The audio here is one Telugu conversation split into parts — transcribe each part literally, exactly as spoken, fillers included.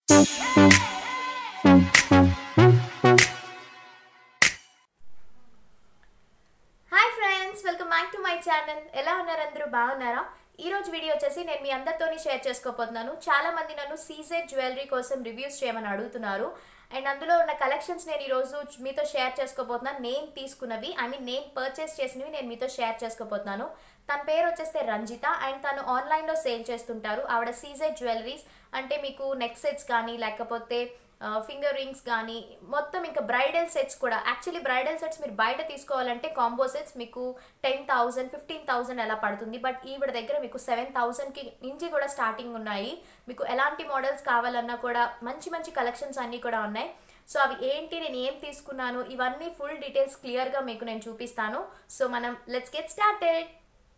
Hi friends, welcome back to my channel. ఎలా ఉన్నారు అందరూ? బాగున్నారా? ఈ రోజు వీడియో వచ్చేసి నేను మీ అందరితోని షేర్ చేసుకోబోతున్నాను. చాలా మంది నన్ను సీజెడ్ జ్యువెలరీ కోసం రివ్యూస్ చేయమని అడుగుతున్నారు. అండ్ అందులో ఉన్న కలెక్షన్స్ నేను ఈరోజు మీతో షేర్ చేసుకోబోతున్నాను. నేను తీసుకున్నవి, ఐ మీన్ నేను పర్చేస్ చేసినవి నేను మీతో షేర్ చేసుకోబోతున్నాను. తన పేరు వచ్చేస్తే రంజిత అండ్ తను ఆన్లైన్లో సేల్ చేస్తుంటారు. ఆవిడ సీజెడ్ జ్యువెలరీస్ అంటే మీకు నెక్ సెట్స్ కానీ లేకపోతే ఫింగర్ రింగ్స్ కానీ మొత్తం ఇంకా బ్రైడల్ సెట్స్ కూడా. యాక్చువల్లీ బ్రైడల్ సెట్స్ మీరు బయట తీసుకోవాలంటే కాంబో సెట్స్ మీకు టెన్ థౌసండ్ ఫిఫ్టీన్ థౌసండ్ అలా పడుతుంది. బట్ ఈవిడ దగ్గర మీకు సెవెన్ థౌసండ్కి నుంచి కూడా స్టార్టింగ్ ఉన్నాయి. మీకు ఎలాంటి మోడల్స్ కావాలన్నా కూడా మంచి మంచి కలెక్షన్స్ అన్నీ కూడా ఉన్నాయి. సో అవి ఏంటి, నేను ఏం తీసుకున్నాను, ఇవన్నీ ఫుల్ డీటెయిల్స్ క్లియర్గా మీకు నేను చూపిస్తాను. సో మనం లెట్స్ గెట్ స్టార్టెడ్.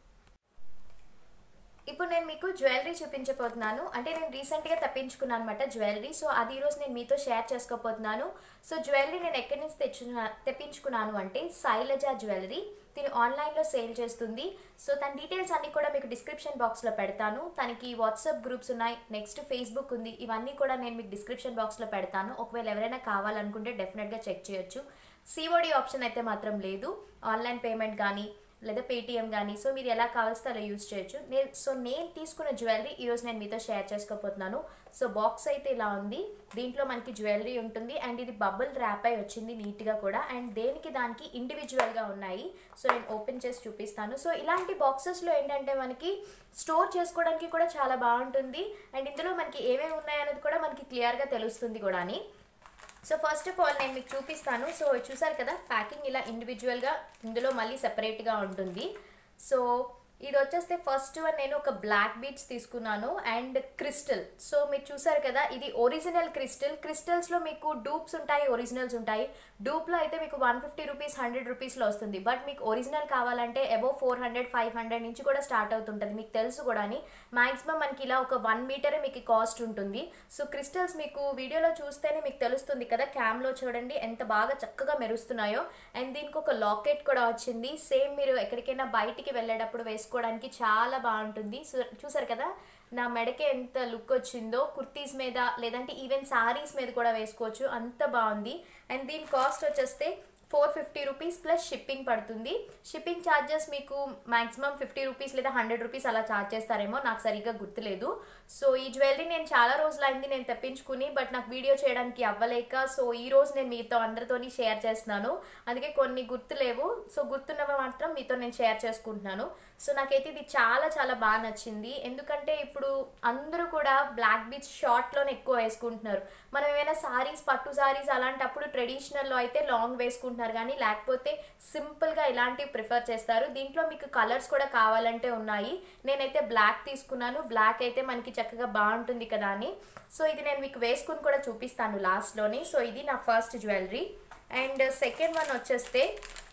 ఇప్పుడు నేను మీకు జ్యువెలరీ చూపించబోతున్నాను. అంటే నేను రీసెంట్గా తెప్పించుకున్నాను అనమాట జ్యువెలరీ. సో అది ఈరోజు నేను మీతో షేర్ చేసుకోబోతున్నాను. సో జ్యువెలరీ నేను ఎక్కడి నుంచి తెచ్చుకున్నా తెప్పించుకున్నాను అంటే శైలజ జ్యువెలరీ. తిని ఆన్లైన్లో సేల్ చేస్తుంది. సో తన డీటెయిల్స్ అన్నీ కూడా మీకు డిస్క్రిప్షన్ బాక్స్లో పెడతాను. తనకి వాట్సాప్ గ్రూప్స్ ఉన్నాయి, నెక్స్ట్ ఫేస్బుక్ ఉంది. ఇవన్నీ కూడా నేను మీకు డిస్క్రిప్షన్ బాక్స్లో పెడతాను. ఒకవేళ ఎవరైనా కావాలనుకుంటే డెఫినెట్గా చెక్ చేయొచ్చు. సిఓడి ఆప్షన్ అయితే మాత్రం లేదు. ఆన్లైన్ పేమెంట్ కానీ లేదా పేటిఎం కానీ, సో మీరు ఎలా కావాల్స్తే అలా యూజ్ చేయొచ్చు. నేను సో నేను తీసుకున్న జ్యువెలరీ ఈరోజు నేను మీతో షేర్ చేసుకోబోతున్నాను. సో బాక్స్ అయితే ఇలా ఉంది. దీంట్లో మనకి జ్యువెలరీ ఉంటుంది అండ్ ఇది బబుల్ ర్యాప్ అయి వచ్చింది నీట్గా కూడా. అండ్ దేనికి దానికి ఇండివిజువల్గా ఉన్నాయి. సో నేను ఓపెన్ చేసి చూపిస్తాను. సో ఇలాంటి బాక్సెస్లో ఏంటంటే మనకి స్టోర్ చేసుకోవడానికి కూడా చాలా బాగుంటుంది. అండ్ ఇందులో మనకి ఏమేమి ఉన్నాయనేది కూడా మనకి క్లియర్గా తెలుస్తుంది కూడా అని. సో ఫస్ట్ ఆఫ్ ఆల్ నేను మీకు చూపిస్తాను. సో చూసారు కదా, ప్యాకింగ్ ఇలా ఇండివిజువల్గా ఇందులో మళ్ళీ సెపరేట్గా ఉంటుంది. సో ఇది వచ్చేస్తే ఫస్ట్ వన్ నేను ఒక బ్లాక్ బీడ్స్ తీసుకున్నాను అండ్ క్రిస్టల్. సో మీరు చూసారు కదా, ఇది ఒరిజినల్ క్రిస్టల్. క్రిస్టల్స్లో మీకు డూప్స్ ఉంటాయి, ఒరిజినల్స్ ఉంటాయి. డూప్లో అయితే మీకు వన్ ఫిఫ్టీ రూపీస్ హండ్రెడ్ రూపీస్లో వస్తుంది. బట్ మీకు ఒరిజినల్ కావాలంటే above four hundred five hundred నుంచి కూడా స్టార్ట్ అవుతుంటుంది. మీకు తెలుసు కూడా అని. మ్యాక్సిమం మనకి ఇలా ఒక వన్ మీటరే మీకు కాస్ట్ ఉంటుంది. సో క్రిస్టల్స్ మీకు వీడియోలో చూస్తేనే మీకు తెలుస్తుంది కదా, క్యామ్లో చూడండి ఎంత బాగా చక్కగా మెరుస్తున్నాయో. అండ్ దీనికి ఒక లాకెట్ కూడా వచ్చింది. సేమ్ మీరు ఎక్కడికైనా బయటికి వెళ్ళేటప్పుడు వేసుకో వేసుకోవడానికి చాలా బాగుంటుంది. సో చూసారు కదా, నా మెడకే ఎంత లుక్ వచ్చిందో. కుర్తీస్ మీద లేదంటే ఈవెన్ శారీస్ మీద కూడా వేసుకోవచ్చు, అంత బాగుంది. అండ్ దీని కాస్ట్ వచ్చేస్తే four fifty rupees plus shipping పడుతుంది. షిప్పింగ్ ఛార్జెస్ మీకు మ్యాక్సిమం ఫిఫ్టీ రూపీస్ లేదా హండ్రెడ్ రూపీస్ అలా ఛార్జ్ చేస్తారేమో, నాకు సరిగ్గా గుర్తులేదు. సో ఈ జ్యువెలరీ నేను చాలా రోజులు అయింది నేను తెప్పించుకుని, బట్ నాకు వీడియో చేయడానికి అవ్వలేక సో ఈ రోజు నేను మీతో అందరితోని షేర్ చేస్తున్నాను. అందుకే కొన్ని గుర్తులేవు. సో గుర్తున్నవి మాత్రం మీతో నేను షేర్ చేసుకుంటున్నాను. సో నాకైతే ఇది చాలా చాలా బాగా నచ్చింది. ఎందుకంటే ఇప్పుడు అందరూ కూడా బ్లాక్ బీచ్ షార్ట్లోనే ఎక్కువ వేసుకుంటున్నారు. మనం ఏమైనా సారీస్, పట్టు సారీస్ అలాంటప్పుడు ట్రెడిషనల్లో అయితే లాంగ్ వేసుకుంటున్నారు కానీ, లేకపోతే సింపుల్గా ఇలాంటివి ప్రిఫర్ చేస్తారు. దీంట్లో మీకు కలర్స్ కూడా కావాలంటే ఉన్నాయి. నేనైతే బ్లాక్ తీసుకున్నాను. బ్లాక్ అయితే మనకి చక్కగా బాగుంటుంది కదా అని. సో ఇది నేను మీకు వేసుకుని కూడా చూపిస్తాను లాస్ట్లోని. సో ఇది నా first jewellery. And second one వచ్చేస్తే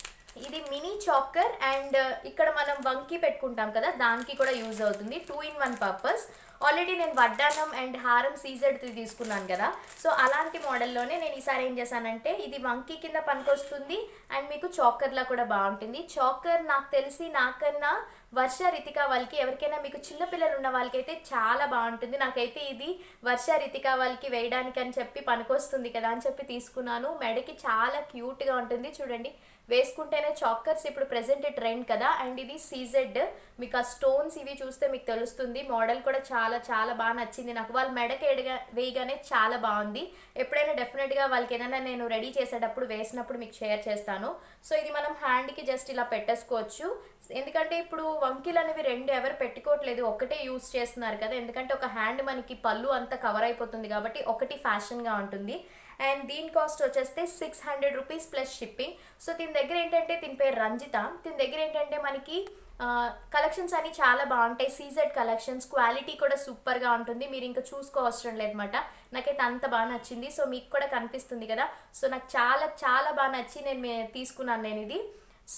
ఇది మినీ చాకర్. అండ్ ఇక్కడ మనం వంకి పెట్టుకుంటాం కదా, దానికి కూడా యూజ్ అవుతుంది. Two in one purpose. Already నేను వడ్డానం అండ్ హారం సీజెడ్ తీసుకున్నాను కదా, సో అలాంటి మోడల్లోనే నేను ఈసారి ఏం చేశానంటే ఇది వంకి కింద పనికొస్తుంది అండ్ మీకు చాకర్లా కూడా బాగుంటుంది. చాకర్ నాకు తెలిసి నాకన్నా వర్ష, రితిక వాళ్ళకి ఎవరికైనా మీకు చిన్నపిల్లలు ఉన్న వాళ్ళకైతే చాలా బాగుంటుంది. నాకైతే ఇది వర్ష, రితిక వాళ్ళకి వేయడానికి అని చెప్పి పనికొస్తుంది కదా అని చెప్పి తీసుకున్నాను. మెడకి చాలా క్యూట్గా ఉంటుంది. చూడండి, వేసుకుంటేనే చాకర్స్ ఇప్పుడు ప్రెసెంట్ ట్రెండ్ కదా. అండ్ ఇది సీజెడ్. మీకు ఆ స్టోన్స్ ఇవి చూస్తే మీకు తెలుస్తుంది. మోడల్ కూడా చాలా చాలా బాగా నచ్చింది నాకు. వాళ్ళు మెడకి ఎడగా వేయగానే చాలా బాగుంది. ఎప్పుడైనా డెఫినెట్గా వాళ్ళకి ఏదైనా నేను రెడీ చేసేటప్పుడు వేసినప్పుడు మీకు షేర్ చేస్తాను. సో ఇది మనం హ్యాండ్కి జస్ట్ ఇలా పెట్టేసుకోవచ్చు. ఎందుకంటే ఇప్పుడు వంకీలు అనేవి రెండు ఎవరు పెట్టుకోవట్లేదు, ఒకటే యూస్ చేస్తున్నారు కదా. ఎందుకంటే ఒక హ్యాండ్ మనకి పళ్ళు అంతా కవర్ అయిపోతుంది కాబట్టి ఒకటి ఫ్యాషన్గా ఉంటుంది. అండ్ దీని కాస్ట్ వచ్చేస్తే six hundred rupees plus shipping. So దీని దగ్గర ఏంటంటే, దీని పేరు రంజిత. దీని దగ్గర ఏంటంటే మనకి కలెక్షన్స్ అన్ని చాలా బాగుంటాయి. సీజెడ్ కలెక్షన్స్, క్వాలిటీ కూడా సూపర్గా ఉంటుంది. మీరు ఇంకా చూసుకోవసరం లేదన్నమాట. నాకైతే అంత బాగా నచ్చింది. సో మీకు కూడా కనిపిస్తుంది కదా. సో నాకు చాలా చాలా బాగా నచ్చి నేను తీసుకున్నాను నేను ఇది. సో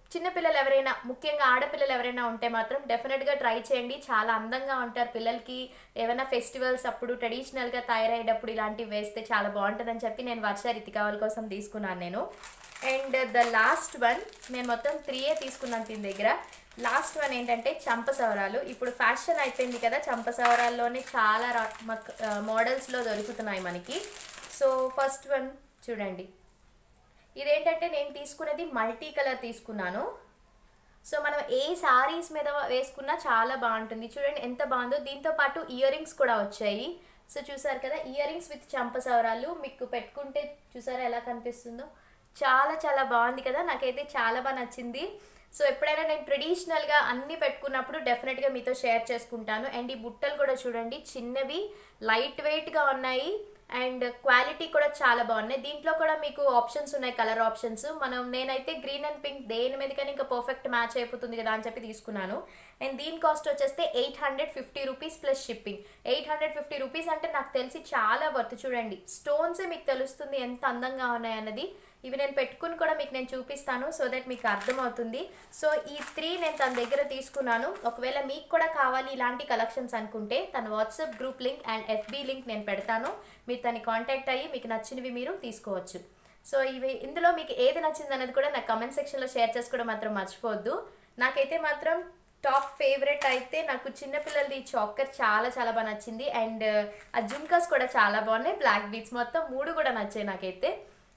చిన్నపిల్లలు ఎవరైనా, ముఖ్యంగా ఆడపిల్లలు ఎవరైనా ఉంటే మాత్రం డెఫినెట్గా ట్రై చేయండి. చాలా అందంగా ఉంటారు పిల్లలకి. ఏమైనా ఫెస్టివల్స్ అప్పుడు ట్రెడిషనల్గా తయారయ్యేటప్పుడు ఇలాంటివి వేస్తే చాలా బాగుంటుందని చెప్పి నేను వర్ష రితికావల్ కోసం తీసుకున్నాను నేను. అండ్ ద లాస్ట్ వన్, నేను మొత్తం త్రీయే తీసుకున్నాను దీని దగ్గర. లాస్ట్ వన్ ఏంటంటే చంపసవరాలు. ఇప్పుడు ఫ్యాషన్ అయిపోయింది కదా, చంపసవరాల్లోనే చాలా మోడల్స్లో దొరుకుతున్నాయి మనకి. సో ఫస్ట్ వన్ చూడండి, ఇదేంటంటే నేను తీసుకునేది మల్టీ కలర్ తీసుకున్నాను. సో మనం ఏ శారీస్ మీద వేసుకున్నా చాలా బాగుంటుంది. చూడండి ఎంత బాగుందో. దీంతో పాటు ఇయర్ రింగ్స్ కూడా వచ్చాయి. సో చూసారు కదా, ఇయర్ రింగ్స్ విత్ చంపసవరాలు మీకు పెట్టుకుంటే చూసారా ఎలా కనిపిస్తుందో. చాలా చాలా బాగుంది కదా, నాకైతే చాలా బాగా నచ్చింది. సో ఎప్పుడైనా నేను ట్రెడిషనల్గా అన్నీ పెట్టుకున్నప్పుడు డెఫినెట్గా మీతో షేర్ చేసుకుంటాను. అండ్ ఈ బుట్టలు కూడా చూడండి, చిన్నవి, లైట్ వెయిట్గా ఉన్నాయి అండ్ క్వాలిటీ కూడా చాలా బాగున్నాయి. దీంట్లో కూడా మీకు ఆప్షన్స్ ఉన్నాయి, కలర్ ఆప్షన్స్. మనం నేనైతే గ్రీన్ అండ్ పింక్ దేని మీద కానీ ఇంకా పర్ఫెక్ట్ మ్యాచ్ అయిపోతుంది కదా అని చెప్పి తీసుకున్నాను. అండ్ దీని కాస్ట్ వచ్చేస్తే eight hundred fifty rupees plus shipping. Eight hundred fifty rupees అంటే నాకు తెలిసి చాలా వర్త్. చూడండి స్టోన్సే మీకు తెలుస్తుంది ఎంత అందంగా ఉన్నాయి అన్నది. ఇవి నేను పెట్టుకుని కూడా మీకు నేను చూపిస్తాను, సో దట్ మీకు అర్థమవుతుంది. సో ఈ త్రీ నేను తన దగ్గర తీసుకున్నాను. ఒకవేళ మీకు కూడా కావాలి ఇలాంటి కలెక్షన్స్ అనుకుంటే తన WhatsApp group link and FB link నేను పెడతాను. మీరు తనని కాంటాక్ట్ అయ్యి మీకు నచ్చినవి మీరు తీసుకోవచ్చు. సో ఇవి ఇందులో మీకు ఏది నచ్చింది అనేది కూడా నాకు కమెంట్ సెక్షన్లో షేర్ చేసుకోవడం మాత్రం మర్చిపోవద్దు. నాకైతే మాత్రం టాప్ ఫేవరెట్ అయితే నాకు చిన్నపిల్లలది చాకర్ చాలా చాలా బాగా నచ్చింది. అండ్ ఆ జుమ్కాస్ కూడా చాలా బాగున్నాయి, బ్లాక్ బీట్స్, మొత్తం మూడు కూడా నచ్చాయి నాకైతే.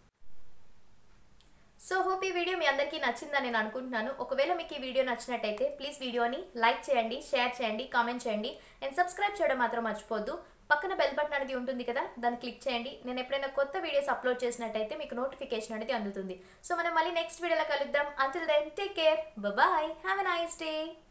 సో హోప్ ఈ వీడియో మీ అందరికీ నచ్చిందని నేను అనుకుంటున్నాను. ఒకవేళ మీకు ఈ వీడియో నచ్చినట్టయితే ప్లీజ్ వీడియోని లైక్ చేయండి, షేర్ చేయండి, కామెంట్ చేయండి అండ్ సబ్స్క్రైబ్ చేయడం మాత్రం మర్చిపోద్దు. పక్కన బెల్ బటన్ అనేది ఉంటుంది కదా, దాన్ని క్లిక్ చేయండి. నేను ఎప్పుడైనా కొత్త వీడియోస్ అప్లోడ్ చేసినట్టయితే మీకు నోటిఫికేషన్ అనేది అందుతుంది. సో మనం మళ్ళీ నెక్స్ట్ వీడియోలో కలుద్దాం. Until then take care, bye, have a nice day.